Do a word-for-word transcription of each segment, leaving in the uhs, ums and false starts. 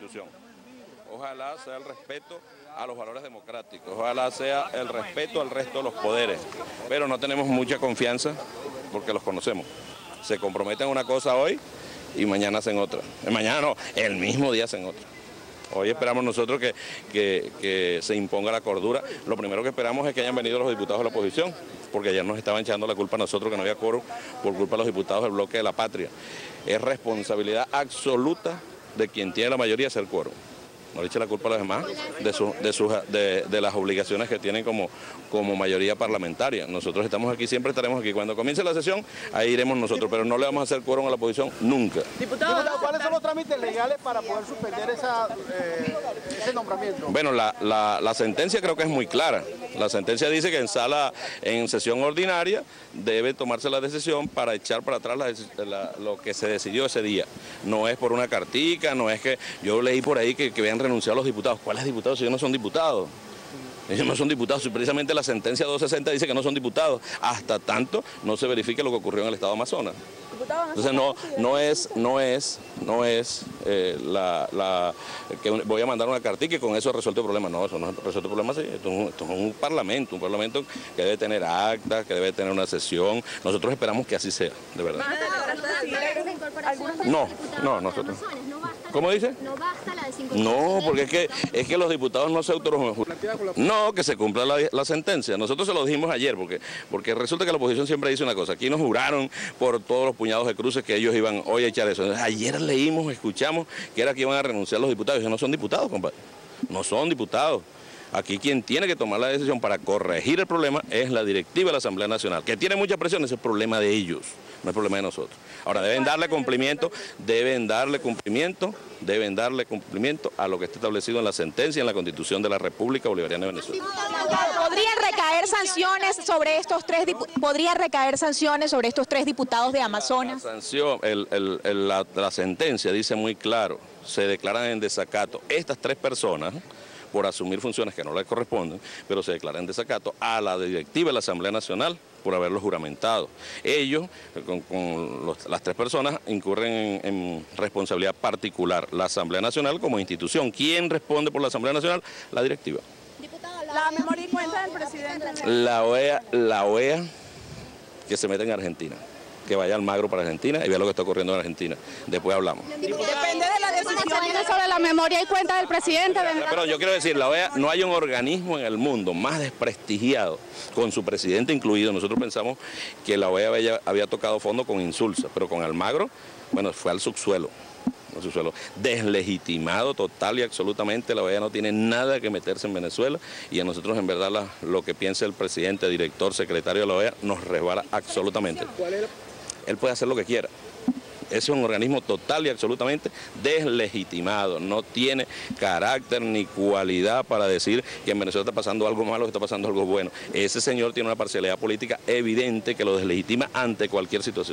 Constitución. Ojalá sea el respeto a los valores democráticos, ojalá sea el respeto al resto de los poderes, pero no tenemos mucha confianza porque los conocemos. Se comprometen a una cosa hoy y mañana hacen otra. Mañana no, el mismo día hacen otra. Hoy esperamos nosotros que, que, que se imponga la cordura. Lo primero que esperamos es que hayan venido los diputados de la oposición, porque ayer nos estaban echando la culpa a nosotros que no había quórum por culpa de los diputados del bloque de la patria. Es responsabilidad absoluta de quien tiene la mayoría hacer quórum. No le eche la culpa a los demás de, su, de, sus, de, de las obligaciones que tienen como, como mayoría parlamentaria. Nosotros estamos aquí, siempre estaremos aquí. Cuando comience la sesión, ahí iremos nosotros, pero no le vamos a hacer quórum a la oposición nunca. Diputado, Diputado, ¿cuáles son los trámites legales para poder suspender esa, eh, ese nombramiento? Bueno, la, la, la sentencia creo que es muy clara. La sentencia dice que en sala, en sesión ordinaria, debe tomarse la decisión para echar para atrás la, la, lo que se decidió ese día. No es por una cartica, no es que yo leí por ahí que, que habían renunciado los diputados. ¿Cuáles diputados si ellos no son diputados? Ellos no son diputados, y precisamente la sentencia doscientos sesenta dice que no son diputados, hasta tanto no se verifique lo que ocurrió en el estado de Amazonas. Entonces no, no es, no es, no es eh, la, la que voy a mandar una cartilla y con eso resuelto el problema. No, eso no resuelto el problema, sí. Esto es, un, esto es un parlamento, un parlamento que debe tener actas, que debe tener una sesión. Nosotros esperamos que así sea, de verdad. No, no, nosotros. ¿Cómo dice? No basta la desincorporación. No, porque es que, es que los diputados no se autorregulan. No, que se cumpla la, la sentencia. Nosotros se lo dijimos ayer, porque, porque resulta que la oposición siempre dice una cosa. Aquí nos juraron por todos los puñados de cruces que ellos iban hoy a echar eso. Entonces, ayer leímos, escuchamos que era que iban a renunciar los diputados. Y no son diputados, compadre. No son diputados. Aquí quien tiene que tomar la decisión para corregir el problema es la directiva de la Asamblea Nacional, que tiene mucha presión, ese es el problema de ellos, no es el problema de nosotros. Ahora deben darle cumplimiento, deben darle cumplimiento, deben darle cumplimiento a lo que está establecido en la sentencia y en la Constitución de la República Bolivariana de Venezuela. ¿Podrían recaer sanciones sobre estos tres podría recaer sanciones sobre estos tres diputados de Amazonas? La sanción, el, el, el, la, la sentencia dice muy claro, se declaran en desacato estas tres personas por asumir funciones que no les corresponden, pero se declaran en desacato a la directiva de la Asamblea Nacional por haberlos juramentado. Ellos, con, con los, las tres personas, incurren en, en responsabilidad particular. La Asamblea Nacional como institución. ¿Quién responde por la Asamblea Nacional? La directiva. Diputado, la memoria y cuenta del presidente. La O E A, la O E A que se mete en Argentina. Que vaya al Magro para Argentina y vea lo que está ocurriendo en Argentina. Después hablamos. Depende de la decisión sobre la memoria y cuenta del presidente. Pero yo quiero decir, la O E A, no hay un organismo en el mundo más desprestigiado, con su presidente incluido. Nosotros pensamos que la O E A había, había tocado fondo con Insulza, pero con Almagro, bueno, fue al subsuelo. Al subsuelo. Deslegitimado total y absolutamente, la O E A no tiene nada que meterse en Venezuela y a nosotros en verdad la, lo que piensa el presidente, director, secretario de la O E A nos resbala absolutamente. ¿Cuál es la... Él puede hacer lo que quiera. Es un organismo total y absolutamente deslegitimado, no tiene carácter ni cualidad para decir que en Venezuela está pasando algo malo, que está pasando algo bueno. Ese señor tiene una parcialidad política evidente que lo deslegitima ante cualquier situación.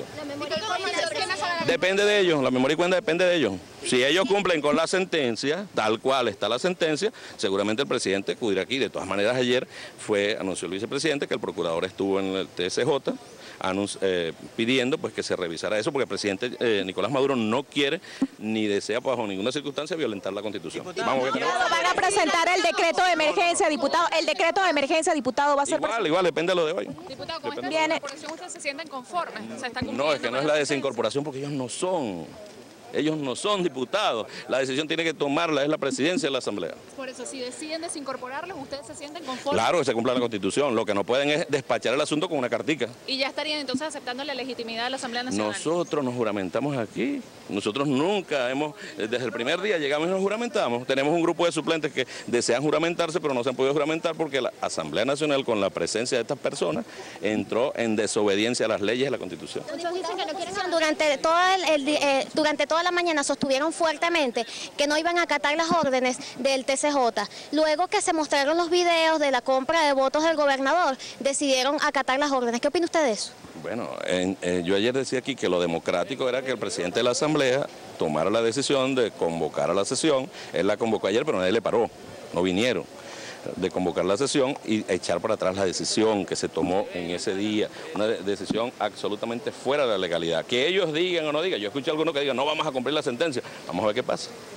Depende de ellos, la memoria y cuenta depende de ellos. Si ellos cumplen con la sentencia, tal cual está la sentencia, seguramente el presidente acudirá aquí. De todas maneras, ayer fue, anunció el vicepresidente que el procurador estuvo en el T S J anunci eh, pidiendo pues, que se revisara eso, porque el presidente eh, Nicolás Maduro no quiere ni desea bajo ninguna circunstancia violentar la Constitución. Vamos, que tenemos... Van a presentar el decreto de emergencia, diputado. El decreto de emergencia, diputado, va a ser... Igual, igual, depende de lo de hoy. Diputado, con depende. esta desincorporación ustedes se sienten conformes. O sea, ¿están No, es que no es la desincorporación porque ellos no son. Ellos no son diputados. La decisión tiene que tomarla, es la presidencia de la Asamblea. Por eso, si deciden desincorporarlos, ¿ustedes se sienten conformes? Claro que se cumpla la Constitución. Lo que no pueden es despachar el asunto con una cartica. ¿Y ya estarían entonces aceptando la legitimidad de la Asamblea Nacional? Nosotros nos juramentamos aquí. Nosotros nunca hemos, desde el primer día llegamos y nos juramentamos. Tenemos un grupo de suplentes que desean juramentarse, pero no se han podido juramentar porque la Asamblea Nacional, con la presencia de estas personas, entró en desobediencia a las leyes de la Constitución. Muchos dicen que no quieren... Durante toda, el, el, eh, durante toda la mañana sostuvieron fuertemente que no iban a acatar las órdenes del T C J. Luego que se mostraron los videos de la compra de votos del gobernador, decidieron acatar las órdenes. ¿Qué opina usted de eso? Bueno, en, eh, yo ayer decía aquí que lo democrático era que el presidente de la Asamblea tomara la decisión de convocar a la sesión. Él la convocó ayer, pero nadie le paró, no vinieron. De convocar la sesión y echar para atrás la decisión que se tomó en ese día, una de decisión absolutamente fuera de la legalidad. Que ellos digan o no digan, yo escuché a algunos que digan, no vamos a cumplir la sentencia, vamos a ver qué pasa.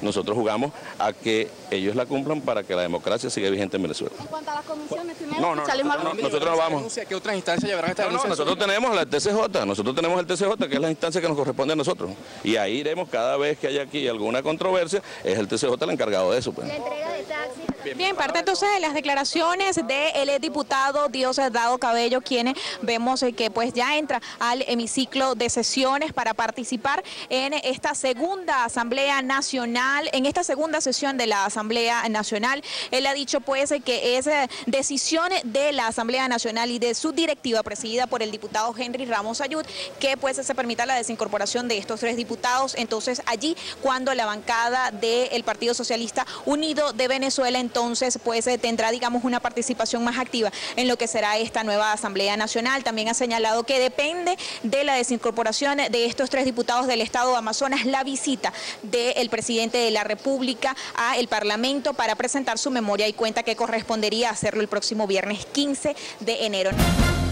nosotros jugamos a que ellos la cumplan para que la democracia siga vigente en Venezuela. En cuanto a las comisiones, primero, No, no, socialismo no, no, al- nosotros no vamos. ¿Qué otras instancias llevarán esta No, no, denuncia? nosotros tenemos la T C J, nosotros tenemos el T C J, que es la instancia que nos corresponde a nosotros. Y ahí iremos cada vez que haya aquí alguna controversia, es el T C J el encargado de eso. Pues. La entrega de taxis. Bien, parte entonces de las declaraciones del diputado Diosdado Cabello, quien vemos eh, que pues ya entra al hemiciclo de sesiones para participar en esta segunda Asamblea Nacional, en esta segunda sesión de la Asamblea Nacional. Él ha dicho pues eh, que es eh, decisión de la Asamblea Nacional y de su directiva presidida por el diputado Henry Ramos Ayud que pues se permita la desincorporación de estos tres diputados. Entonces allí cuando la bancada del Partido Socialista Unido de Venezuela entonces pues eh, tendrá digamos una participación más activa en lo que será esta nueva Asamblea Nacional. También ha señalado que depende de la desincorporación de estos tres diputados del Estado de Amazonas la visita del presidente de la República a el Parlamento para presentar su memoria y cuenta que correspondería hacerlo el próximo viernes quince de enero.